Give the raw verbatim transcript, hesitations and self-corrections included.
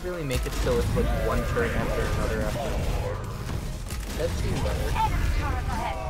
really make it so it's like one turn after another after another. That seems better.